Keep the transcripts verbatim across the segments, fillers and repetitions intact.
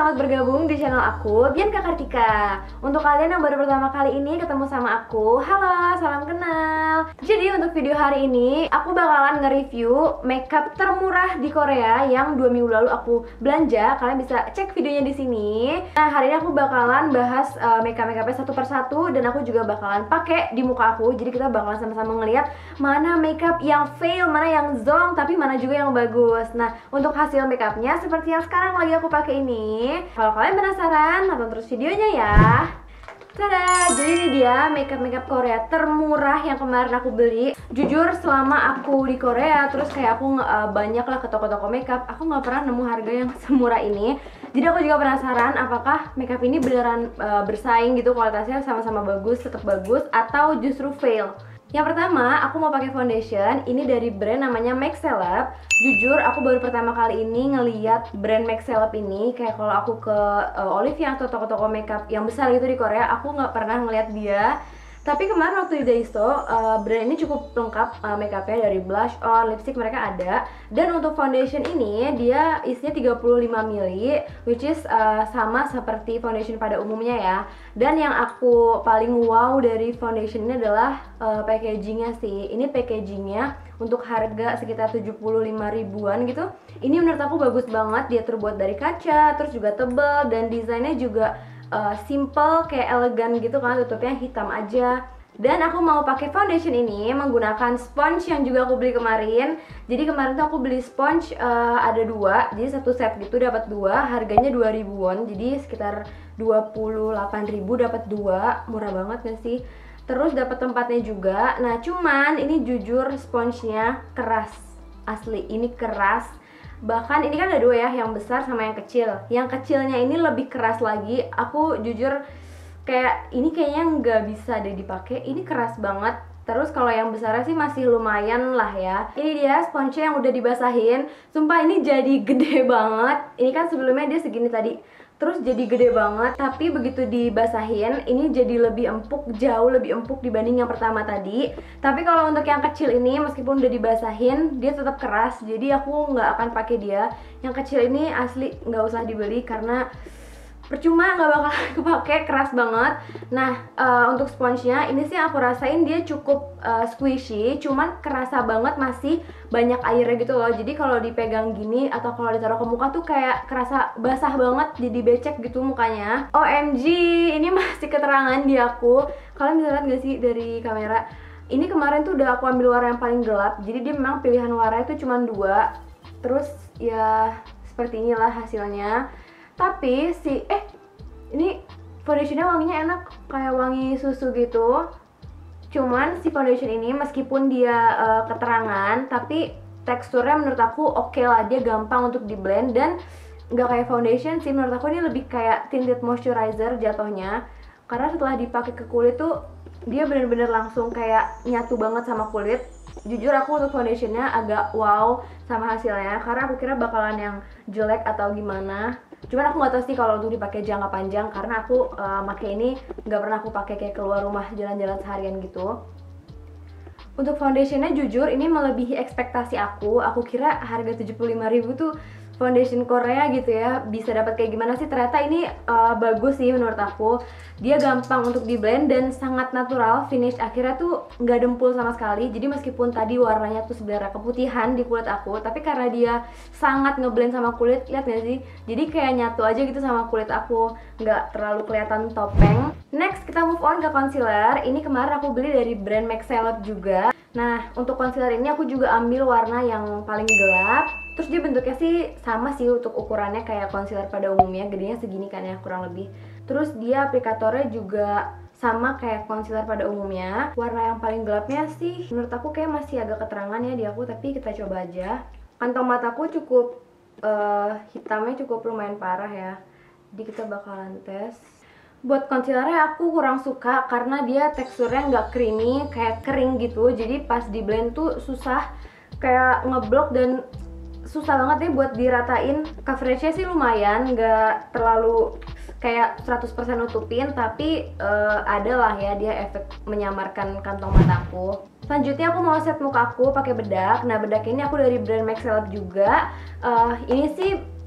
selamat bergabung di channel aku, Bianca Kartika. Untuk kalian yang baru pertama kali ini ketemu sama aku, halo, salam kenal. Jadi untuk video hari ini, aku bakalan nge-review makeup termurah di Korea yang dua minggu lalu aku belanja. Kalian bisa cek videonya di sini. Nah, hari ini aku bakalan bahas uh, makeup-makeupnya satu persatu dan aku juga bakalan pakai di muka aku. Jadi kita bakalan sama-sama ngeliat mana makeup yang fail, mana yang zonk, tapi mana juga yang bagus. Nah, untuk hasil makeupnya seperti yang sekarang lagi aku pakai ini. Kalau kalian penasaran, nonton terus videonya ya. Tada! Jadi ini dia makeup-makeup Korea termurah yang kemarin aku beli. Jujur selama aku di Korea, terus kayak aku uh, banyak lah ke toko-toko makeup, aku nggak pernah nemu harga yang semurah ini. Jadi aku juga penasaran apakah makeup ini beneran uh, bersaing gitu, kualitasnya sama-sama bagus, tetap bagus, atau justru fail. Yang pertama, aku mau pakai foundation. Ini dari brand namanya Max Celeb. Jujur, aku baru pertama kali ini ngeliat brand Max Celeb ini. Kayak kalau aku ke uh, Olivia atau toko-toko makeup yang besar gitu di Korea, aku nggak pernah ngeliat dia. Tapi kemarin waktu di Daiso, uh, brand ini cukup lengkap uh, makeupnya, dari blush on, lipstick mereka ada. Dan untuk foundation ini, dia isinya tiga puluh lima mililiter, which is uh, sama seperti foundation pada umumnya ya. Dan yang aku paling wow dari foundation ini adalah uh, packagingnya sih. Ini packagingnya untuk harga sekitar tujuh puluh lima ribuan gitu. Ini menurut aku bagus banget, dia terbuat dari kaca, terus juga tebal, dan desainnya juga Uh, simple, kayak elegan gitu kan, tutupnya hitam aja. Dan aku mau pakai foundation ini menggunakan sponge yang juga aku beli kemarin. Jadi kemarin tuh aku beli sponge uh, ada dua, jadi satu set gitu dapat dua, harganya dua ribuan, jadi sekitar dua puluh delapan ribu dapat dua, murah banget gak sih? Terus dapat tempatnya juga. Nah cuman ini jujur spongenya keras, asli ini keras. Bahkan ini kan ada dua ya, yang besar sama yang kecil. Yang kecilnya ini lebih keras lagi. Aku jujur kayak ini kayaknya nggak bisa deh dipakai. Ini keras banget. Terus kalau yang besarnya sih masih lumayan lah ya. Ini dia sponge yang udah dibasahin. Sumpah ini jadi gede banget. Ini kan sebelumnya dia segini tadi, terus jadi gede banget, tapi begitu dibasahin ini jadi lebih empuk, jauh lebih empuk dibanding yang pertama tadi. Tapi kalau untuk yang kecil ini meskipun udah dibasahin dia tetap keras, jadi aku nggak akan pakai dia. Yang kecil ini asli nggak usah dibeli karena percuma, nggak bakal kepake, keras banget. Nah uh, untuk spongenya ini sih aku rasain dia cukup uh, squishy, cuman kerasa banget masih banyak airnya gitu loh. Jadi kalau dipegang gini atau kalau ditaruh ke muka tuh kayak kerasa basah banget, jadi becek gitu mukanya. O M G, ini masih keterangan di aku. Kalian bisa lihat gak sih dari kamera? Ini kemarin tuh udah aku ambil warna yang paling gelap, jadi dia memang pilihan warnanya tuh cuma dua. Terus ya seperti inilah hasilnya. Tapi si eh ini foundationnya wanginya enak, kayak wangi susu gitu. Cuman si foundation ini meskipun dia uh, keterangan, tapi teksturnya menurut aku oke okay lah, dia gampang untuk di blend dan nggak kayak foundation sih. Menurut aku ini lebih kayak tinted moisturizer jatuhnya, karena setelah dipakai ke kulit tuh dia bener-bener langsung kayak nyatu banget sama kulit. Jujur aku untuk foundationnya agak wow sama hasilnya, karena aku kira bakalan yang jelek atau gimana. Cuman aku nggak tahu sih kalau untuk dipakai jangka panjang, karena aku uh, pakai ini nggak pernah aku pakai kayak keluar rumah jalan-jalan seharian gitu. Untuk foundationnya jujur ini melebihi ekspektasi aku. Aku kira harga tujuh puluh lima ribu tuh foundation Korea gitu ya bisa dapat kayak gimana sih. Ternyata ini uh, bagus sih menurut aku. Dia gampang untuk di blend dan sangat natural. Finish akhirnya tuh nggak dempul sama sekali. Jadi meskipun tadi warnanya tuh sebenarnya keputihan di kulit aku, tapi karena dia sangat ngeblend sama kulit, lihat gak sih? Jadi kayak nyatu aja gitu sama kulit aku, nggak terlalu kelihatan topeng. Next kita move on ke concealer. Ini kemarin aku beli dari brand Max Celeb juga. Nah untuk concealer ini aku juga ambil warna yang paling gelap. Terus dia bentuknya sih sama sih untuk ukurannya kayak concealer pada umumnya, gedenya segini kan ya kurang lebih. Terus dia aplikatornya juga sama kayak concealer pada umumnya. Warna yang paling gelapnya sih menurut aku kayak masih agak keterangan ya di aku, tapi kita coba aja. Kantong mataku cukup uh, hitamnya cukup lumayan parah ya, jadi kita bakalan tes. Buat concealernya aku kurang suka karena dia teksturnya nggak creamy, kayak kering gitu. Jadi pas di blend tuh susah, kayak ngeblok dan susah banget nih buat diratain. Coveragenya sih lumayan, nggak terlalu kayak seratus persen nutupin, tapi uh, ada lah ya dia efek menyamarkan kantong mataku. Selanjutnya aku mau set muka aku pakai bedak. Nah bedak ini aku dari brand Max Celeb juga. Uh, ini sih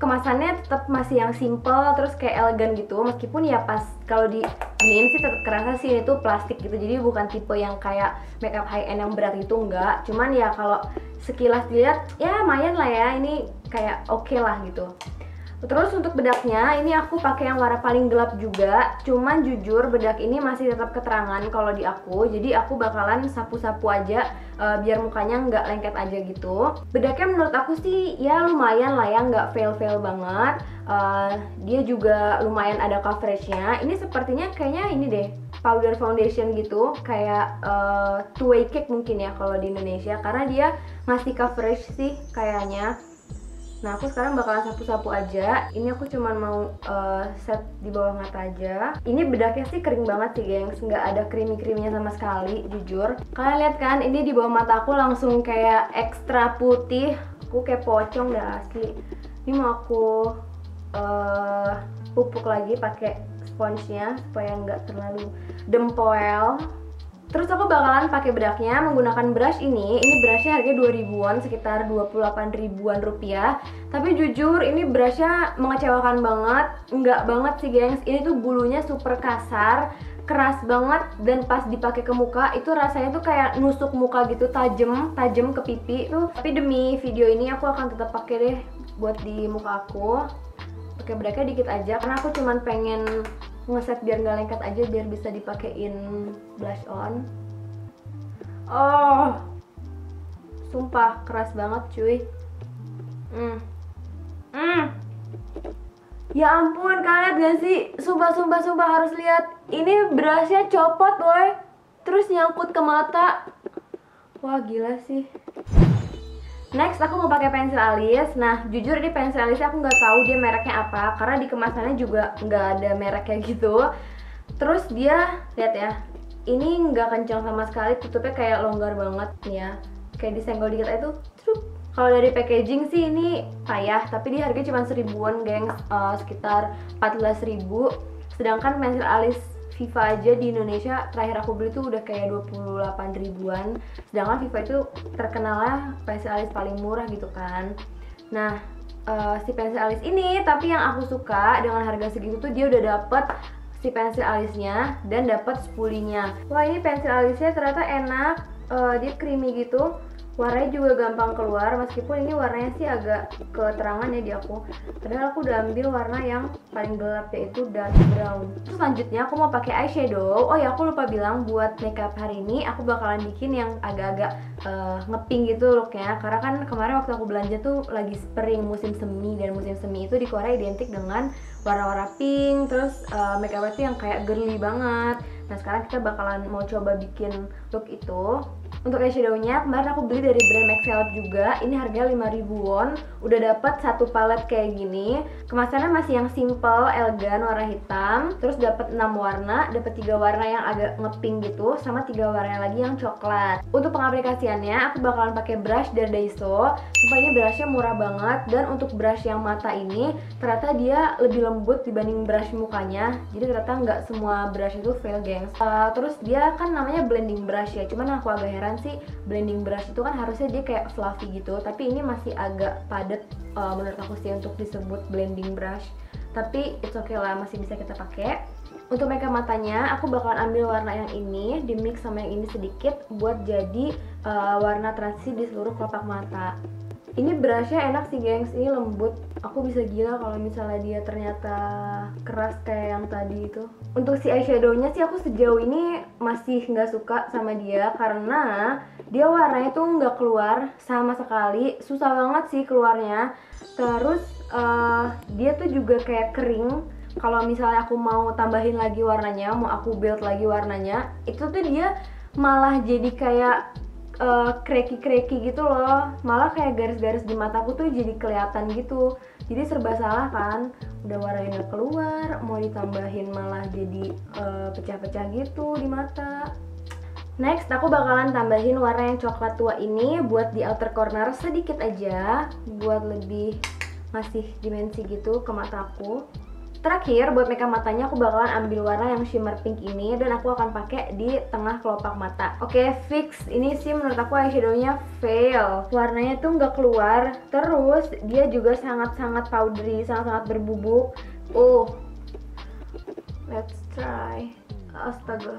kemasannya tetap masih yang simple terus kayak elegan gitu, meskipun ya pas kalau di ini sih tetap kerasa sih itu plastik gitu, jadi bukan tipe yang kayak makeup high end yang berat itu enggak. Cuman ya kalau sekilas dilihat ya lumayan lah ya, ini kayak oke okay lah gitu. Terus untuk bedaknya ini aku pakai yang warna paling gelap juga. Cuman jujur bedak ini masih tetap keterangan kalau di aku. Jadi aku bakalan sapu-sapu aja uh, biar mukanya nggak lengket aja gitu. Bedaknya menurut aku sih ya lumayan lah ya, nggak fail-fail banget. uh, Dia juga lumayan ada coveragenya. Ini sepertinya kayaknya ini deh, powder foundation gitu, kayak uh, two way cake mungkin ya kalau di Indonesia, karena dia ngasih coverage sih kayaknya. Nah, aku sekarang bakalan sapu-sapu aja. Ini aku cuman mau uh, set di bawah mata aja. Ini bedaknya sih kering banget sih, gengs. Nggak ada creamy-creaminya sama sekali, jujur. Kalian lihat kan, ini di bawah mata aku langsung kayak ekstra putih. Aku kayak pocong dah asli. Ini mau aku uh, pupuk lagi pakai sponsnya supaya nggak terlalu dempoel. Terus aku bakalan pakai bedaknya menggunakan brush ini. Ini brushnya harganya dua ribuan, sekitar dua puluh delapan ribuan rupiah. Tapi jujur ini brushnya mengecewakan banget. Enggak banget sih, gengs. Ini tuh bulunya super kasar, keras banget, dan pas dipakai ke muka itu rasanya tuh kayak nusuk muka gitu, tajem, tajem ke pipi tuh. Tapi demi video ini aku akan tetap pakai deh buat di muka aku. Pakai bedaknya dikit aja karena aku cuman pengen ngeset biar nggak lengket aja, biar bisa dipakein blush on. Oh, sumpah keras banget cuy. Hmm, hmm. Ya ampun, kalian lihat gak sih? Sumpah, sumpah, sumpah harus lihat. Ini brushnya copot boy, terus nyangkut ke mata. Wah gila sih. Next aku mau pakai pensil alis. Nah jujur ini pensil alisnya aku nggak tahu dia mereknya apa, karena di kemasannya juga nggak ada mereknya gitu. Terus dia lihat ya, ini nggak kencang sama sekali, tutupnya kayak longgar banget nih ya, kayak disenggol dikit aja tuh. Kalau dari packaging sih ini payah, tapi dia harganya cuma seribuan, gengs, uh, sekitar empat belas ribu. Sedangkan pensil alis Viva aja di Indonesia terakhir aku beli tuh udah kayak dua puluh delapan ribuan. Sedangkan Viva itu terkenalnya pensil alis paling murah gitu kan. Nah uh, si pensil alis ini, tapi yang aku suka dengan harga segitu tuh dia udah dapet si pensil alisnya dan dapet spulinya. Wah ini pensil alisnya ternyata enak, uh, dia creamy gitu. Warnanya juga gampang keluar, meskipun ini warnanya sih agak keterangan ya di aku. Padahal aku udah ambil warna yang paling gelap, yaitu dark brown. Terus selanjutnya aku mau pakai eyeshadow. Oh ya aku lupa bilang, buat makeup hari ini aku bakalan bikin yang agak-agak uh, ngepink gitu looknya. Karena kan kemarin waktu aku belanja tuh lagi spring, musim semi, dan musim semi itu di Korea identik dengan warna-warna pink. Terus uh, makeup itu yang kayak girly banget. Nah sekarang kita bakalan mau coba bikin look itu. Untuk eyeshadownya kemarin aku beli dari brand Max Celeb juga. Ini harganya lima ribu won. Udah dapat satu palet kayak gini. Kemasannya masih yang simple, elegan, warna hitam. Terus dapat enam warna, dapat tiga warna yang agak ngepink gitu, sama tiga warna lagi yang coklat. Untuk pengaplikasiannya aku bakalan pakai brush dari Daiso. Sumpah ini brushnya murah banget, dan untuk brush yang mata ini ternyata dia lebih lembut dibanding brush mukanya. Jadi ternyata nggak semua brush itu fail, gengs. Uh, terus dia kan namanya blending brush ya. Cuman aku agak heran sih, blending brush itu kan harusnya dia kayak fluffy gitu, tapi ini masih agak padat uh, menurut aku sih untuk disebut blending brush. Tapi it's okay lah, masih bisa kita pakai. Untuk makeup matanya aku bakalan ambil warna yang ini, di mix sama yang ini sedikit buat jadi uh, warna transisi di seluruh kelopak mata. Ini brushnya enak sih, gengs, ini lembut. Aku bisa gila kalau misalnya dia ternyata keras kayak yang tadi itu. Untuk si eyeshadownya sih aku sejauh ini masih nggak suka sama dia, karena dia warnanya tuh nggak keluar sama sekali, susah banget sih keluarnya. Terus uh, dia tuh juga kayak kering. Kalau misalnya aku mau tambahin lagi warnanya, mau aku build lagi warnanya, itu tuh dia malah jadi kayak Uh, cracky-cracky gitu loh. Malah kayak garis-garis di mataku tuh jadi kelihatan gitu. Jadi serba salah kan. Udah warnanya nggak keluar, mau ditambahin malah jadi uh, pecah-pecah gitu di mata. Next aku bakalan tambahin warna yang coklat tua ini buat di outer corner sedikit aja, buat lebih ngasih dimensi gitu ke mataku. Terakhir buat makeup matanya aku bakalan ambil warna yang shimmer pink ini dan aku akan pakai di tengah kelopak mata. Oke, fix. Ini sih menurut aku eyeshadownya fail. Warnanya tuh nggak keluar, terus dia juga sangat-sangat powdery, sangat-sangat berbubuk. Oh, let's try. Astaga,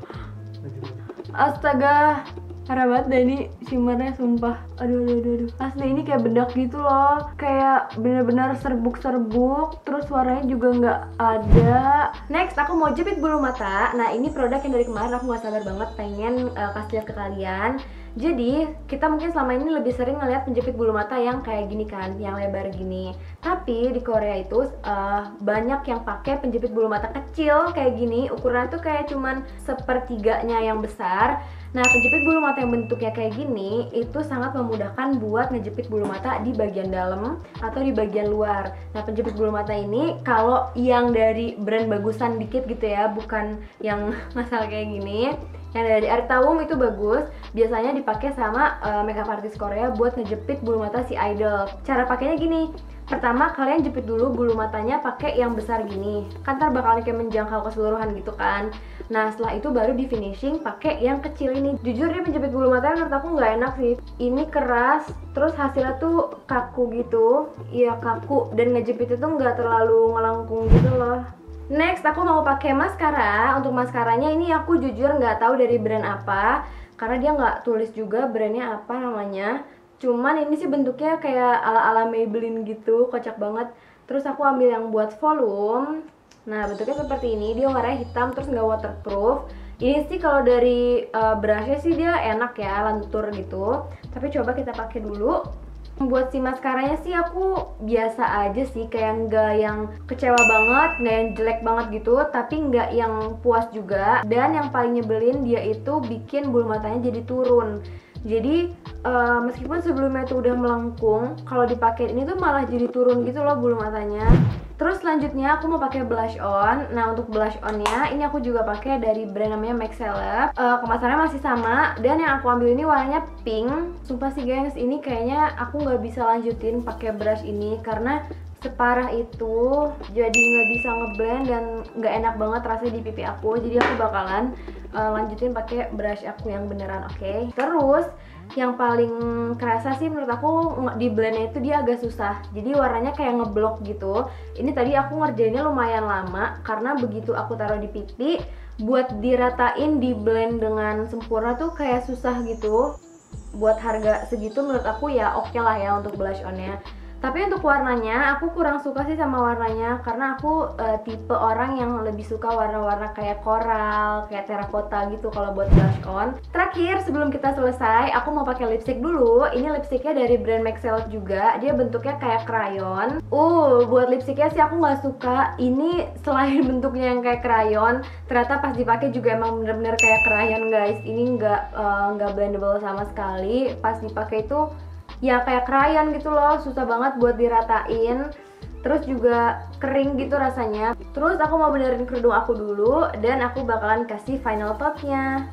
astaga. Parah banget deh ini shimmernya, sumpah. Aduh, aduh, aduh, aduh. Asli ini kayak bedak gitu loh. Kayak bener-bener serbuk-serbuk. Terus warnanya juga nggak ada. Next, aku mau jepit bulu mata. Nah, ini produk yang dari kemarin aku nggak sabar banget pengen uh, kasih lihat ke kalian. Jadi, kita mungkin selama ini lebih sering ngeliat penjepit bulu mata yang kayak gini kan, yang lebar gini. Tapi di Korea itu uh, banyak yang pakai penjepit bulu mata kecil kayak gini. Ukurannya tuh kayak cuman sepertiganya yang besar. Nah, penjepit bulu mata yang bentuknya kayak gini itu sangat memudahkan buat ngejepit bulu mata di bagian dalam atau di bagian luar. Nah, penjepit bulu mata ini kalau yang dari brand bagusan dikit gitu ya, bukan yang masalah kayak gini, yang dari Artawum itu bagus. Biasanya dipakai sama uh, makeup artist Korea buat ngejepit bulu mata si idol. Cara pakainya gini. Pertama, kalian jepit dulu bulu matanya pakai yang besar gini. Kan ntar bakal kayak menjangkau keseluruhan gitu kan. Nah, setelah itu baru di finishing pakai yang kecil ini. Jujur dia menjepit bulu matanya menurut aku nggak enak sih. Ini keras, terus hasilnya tuh kaku gitu. Iya, kaku, dan ngejepit itu nggak terlalu ngelengkung gitu loh. Next, aku mau pakai maskara. Untuk maskaranya ini aku jujur nggak tahu dari brand apa, karena dia nggak tulis juga brandnya apa namanya. Cuman ini sih bentuknya kayak ala-ala Maybelline gitu, kocak banget. Terus aku ambil yang buat volume. Nah, bentuknya seperti ini, dia warnanya hitam terus nggak waterproof. Ini sih kalau dari uh, brushnya sih dia enak ya, lentur gitu. Tapi coba kita pakai dulu. Buat si maskaranya sih aku biasa aja sih, kayak nggak yang kecewa banget, nggak yang jelek banget gitu, tapi nggak yang puas juga. Dan yang paling nyebelin dia itu bikin bulu matanya jadi turun. Jadi uh, meskipun sebelumnya itu udah melengkung, kalau dipakai ini tuh malah jadi turun gitu loh bulu matanya. Terus selanjutnya aku mau pakai blush on. Nah, untuk blush onnya ini aku juga pakai dari brand namanya Max Celeb. Uh, kemasannya masih sama, dan yang aku ambil ini warnanya pink. Sumpah sih guys, ini kayaknya aku nggak bisa lanjutin pakai brush ini karena separah itu, jadi nggak bisa ngeblend dan nggak enak banget rasanya di pipi aku. Jadi aku bakalan uh, lanjutin pakai brush aku yang beneran, oke? Okay? Terus yang paling kerasa sih menurut aku di blendnya itu dia agak susah. Jadi warnanya kayak ngeblok gitu. Ini tadi aku ngerjainnya lumayan lama karena begitu aku taruh di pipi, buat diratain di blend dengan sempurna tuh kayak susah gitu. Buat harga segitu menurut aku ya oke okay lah ya untuk blush onnya. Tapi untuk warnanya aku kurang suka sih sama warnanya, karena aku uh, tipe orang yang lebih suka warna-warna kayak koral, kayak terracotta gitu kalau buat blush on. Terakhir sebelum kita selesai, aku mau pakai lipstick dulu. Ini lipsticknya dari brand Max Celeb juga. Dia bentuknya kayak crayon. Uh, buat lipsticknya sih aku nggak suka. Ini selain bentuknya yang kayak crayon, ternyata pas dipakai juga emang bener-bener kayak crayon guys. Ini nggak uh, nggak blendable sama sekali. Pas dipakai itu ya kayak crayon gitu loh, susah banget buat diratain. Terus juga kering gitu rasanya. Terus aku mau benerin kerudung aku dulu, dan aku bakalan kasih final touch-nya.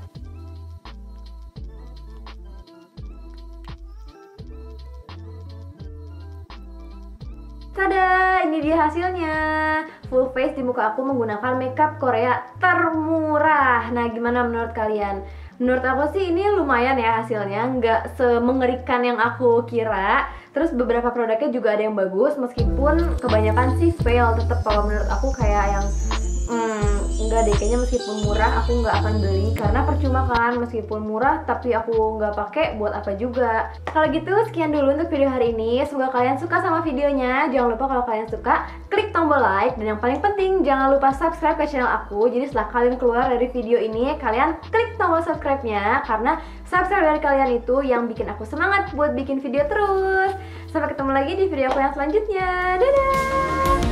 Tada, ini dia hasilnya. Full face di muka aku menggunakan makeup Korea termurah. Nah, gimana menurut kalian? Menurut aku sih ini lumayan ya hasilnya, nggak semengerikan yang aku kira. Terus beberapa produknya juga ada yang bagus, meskipun kebanyakan sih fail. Tetep kalau menurut aku kayak yang hmm, enggak deh, kayaknya meskipun murah aku nggak akan beli, karena percuma kan, meskipun murah tapi aku nggak pakai, buat apa juga. Kalau gitu sekian dulu untuk video hari ini. Semoga kalian suka sama videonya. Jangan lupa kalau kalian suka, klik tombol like, dan yang paling penting jangan lupa subscribe ke channel aku. Jadi setelah kalian keluar dari video ini, kalian klik tombol subscribe-nya, karena subscribe dari kalian itu yang bikin aku semangat buat bikin video terus. Sampai ketemu lagi di video aku yang selanjutnya. Dadah!